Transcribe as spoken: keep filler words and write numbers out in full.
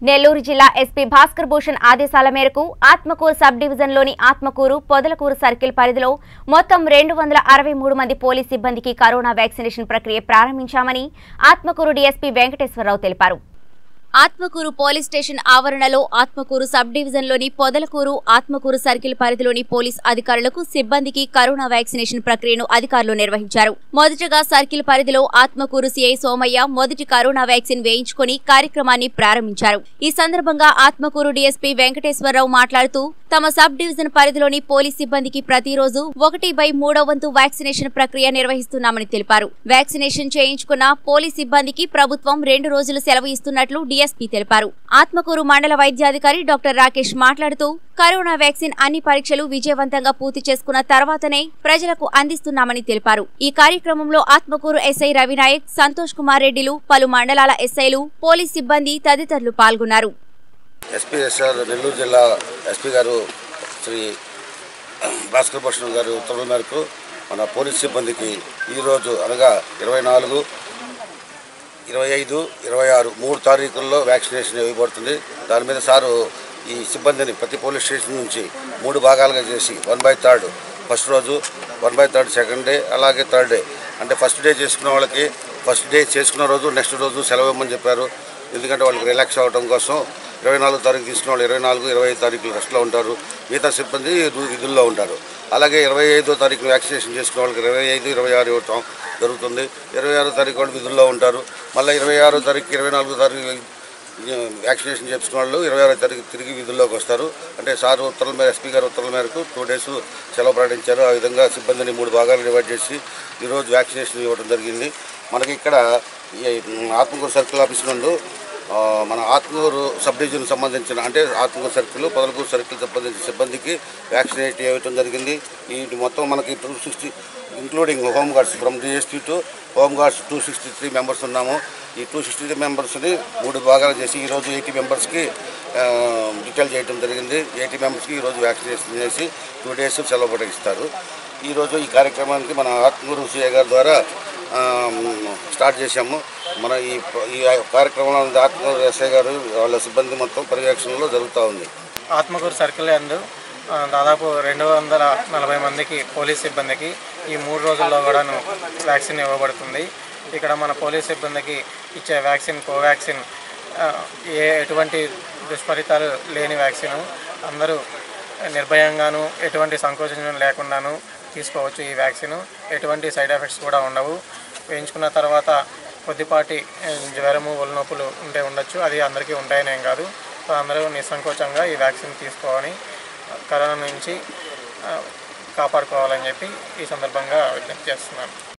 నెల్లూరు జిల్లా ఎస్పీ భాస్కర్ భూషణ్ ఆదేశాల మేరకు ఆత్మకూరు సబ్ డివిజన్లోని ఆత్మకూరు పొదలకూరు సర్కిల్ పరిధిలో మొత్తం రెండు వందల అరవై మూడు మంది పోలీస్ సిబ్బందికి కరోనా వ్యాక్సినేషన్ ప్రక్రియ ప్రారంభించామని ఆత్మకూరు డీఎస్పీ వెంకటేశ్వరరావు తెలిపారు. ఆత్మకూరు పోలీస్ స్టేషన్ ఆవరణలో ఆత్మకూరు సబ్ డివిజన్లోని పొదలకూరు ఆత్మకూరు సర్కిల్ పరిధిలోని పోలీస్ అధికారులకు సిబ్బందికి కరోనా వ్యాక్సినేషన్ ప్రక్రియను అధికారులు నిర్వహించారు. మొదటగా సర్కిల్ పరిధిలో ఆత్మకూరు సీఐ సోమయ్య మొదటి కరోనా వ్యాక్సిన్ వేయించుకుని కార్యక్రమాన్ని ప్రారంభించారు. ఈ సందర్భంగా ఆత్మకూరు డీఎస్పీ వెంకటేశ్వరరావు మాట్లాడుతూ తమ సబ్ డివిజన్ పరిధిలోని పోలీస్ సిబ్బందికి ప్రతిరోజు ఒకటి బై మూడో వంతు వ్యాక్సినేషన్ ప్రక్రియ నిర్వహిస్తున్నామని తెలిపారు. వ్యాక్సినేషన్ చేయించుకున్న పోలీస్ సిబ్బందికి ప్రభుత్వం రెండు రోజులు సెలవు ఇస్తున్నట్లు డీఎస్పీ తెలిపారు. ఆత్మకూరు మండల వైద్యాధికారి డాక్టర్ రాకేష్ మాట్లాడుతూ కరోనా వ్యాక్సిన్ అన్ని పరీక్షలు విజయవంతంగా పూర్తి చేసుకున్న తర్వాతనే ప్రజలకు అందిస్తున్నామని తెలిపారు. ఈ కార్యక్రమంలో ఆత్మకూరు ఎస్ఐ రవినాయక్, సంతోష్ కుమార్ రెడ్డిలు, పలు మండలాల ఎస్ఐలు, పోలీస్ సిబ్బంది తదితరులు పాల్గొన్నారు. ఎస్పీ ఎస్ఆర్ నెల్లూరు జిల్లా ఎస్పీ గారు శ్రీ భాస్కర్ భూషణ్ గారు ఉత్తర్వుల మేరకు మన పోలీస్ సిబ్బందికి ఈరోజు అనగా ఇరవై నాలుగు ఇరవై ఐదు ఇరవై ఆరు మూడు తారీఖుల్లో వ్యాక్సినేషన్ ఇవ్వబడుతుంది. దాని మీద సారు ఈ సిబ్బందిని ప్రతి పోలీస్ స్టేషన్ నుంచి మూడు భాగాలుగా చేసి వన్ బై థర్డ్ ఫస్ట్ రోజు, one by third second day, అలాగే థర్డ్ డే అంటే ఫస్ట్ డే చేసుకున్న వాళ్ళకి ఫస్ట్ డే చేసుకున్న రోజు నెక్స్ట్ రోజు సెలవు ఇవ్వమని చెప్పారు. ఎందుకంటే వాళ్ళకి రిలాక్స్ అవ్వడం కోసం ఇరవై నాలుగు తారీఖు తీసుకున్న వాళ్ళు ఇరవై నాలుగు ఇరవై ఐదు తారీఖులు రెస్ట్లో ఉంటారు, మిగతా సిబ్బంది విధుల్లో ఉంటారు. అలాగే ఇరవై ఐదో తారీఖు వ్యాక్సినేషన్ చేసుకున్న వాళ్ళకి ఇరవై ఐదు ఇరవై ఆరు ఇవ్వటం జరుగుతుంది. ఇరవై ఆరో తారీఖు వాళ్ళు విధుల్లో ఉంటారు. మళ్ళీ ఇరవై ఆరో తారీఖు ఇరవై నాలుగో తారీఖు వ్యాక్సినేషన్ చేసుకున్న వాళ్ళు ఇరవై ఆరో తారీఖు తిరిగి విధుల్లోకి వస్తారు. అంటే సార్ ఉత్తర్వుల మేరకు ఎస్పీ గారు ఉత్తర్వుల మేరకు టూ డేస్ సెలవు ప్రకటించారు. ఆ విధంగా సిబ్బందిని మూడు భాగాలు డివైడ్ చేసి ఈరోజు వ్యాక్సినేషన్ ఇవ్వడం జరిగింది. మనకి ఇక్కడ ఆత్మకూరు సర్కిల్ ఆఫీస్ నందు మన ఆత్మకూరు సబ్ డివిజన్ సంబంధించిన అంటే ఆత్మకూరు సర్కిల్, పొదలకూరు సర్కిల్ సంబంధించిన సిబ్బందికి వ్యాక్సినేట్ ఇవ్వడం జరిగింది. ఈ మొత్తం మనకి two sixty including home guards from DSP to home guards two sixty three members ఉన్నాము. ఈ టూ సిక్స్టీ త్రీ మెంబర్స్ని మూడు భాగాలు చేసి ఈరోజు ఎయిటీ మెంబర్స్కి డీటెయిల్ చేయడం జరిగింది. ఎయిటీ మెంబర్స్కి ఈరోజు వ్యాక్సినేషన్ చేసి టూ డేస్ సెలవు ప్రకటిస్తారు. ఈరోజు ఈ కార్యక్రమానికి మన ఆత్మకూరు సిఐ గారి ద్వారా స్టార్ట్ చేశాము. మన ఈ ఈ కార్యక్రమంలో ఆత్మకూరు ఎస్ఐ గారు వాళ్ళ సిబ్బంది మొత్తం పర్యవేక్షణలో జరుగుతూ ఉంది. ఆత్మకూరు సర్కిల్ యందు దాదాపు రెండు వందల నలభై మందికి పోలీస్ సిబ్బందికి ఈ మూడు రోజుల్లో కూడాను వ్యాక్సిన్ ఇవ్వబడుతుంది. ఇక్కడ మన పోలీస్ సిబ్బందికి ఇచ్చే వ్యాక్సిన్ కోవాక్సిన్ ఏ ఎటువంటి దుష్ఫలితాలు లేని వ్యాక్సిన్, అందరూ నిర్భయంగాను ఎటువంటి సంకోచం లేకుండాను తీసుకోవచ్చు. ఈ వ్యాక్సిన్ ఎటువంటి సైడ్ ఎఫెక్ట్స్ కూడా ఉండవు. వేయించుకున్న తర్వాత కొద్దిపాటి జ్వరము, ఒళ్ళు నొప్పులు ఉంటే ఉండొచ్చు, అది అందరికీ ఉంటాయనేం కాదు. సో అందరూ నిస్సంకోచంగా ఈ వ్యాక్సిన్ తీసుకోవాలని, కరోనా నుంచి కాపాడుకోవాలని చెప్పి ఈ సందర్భంగా విజ్ఞప్తి చేస్తున్నాను.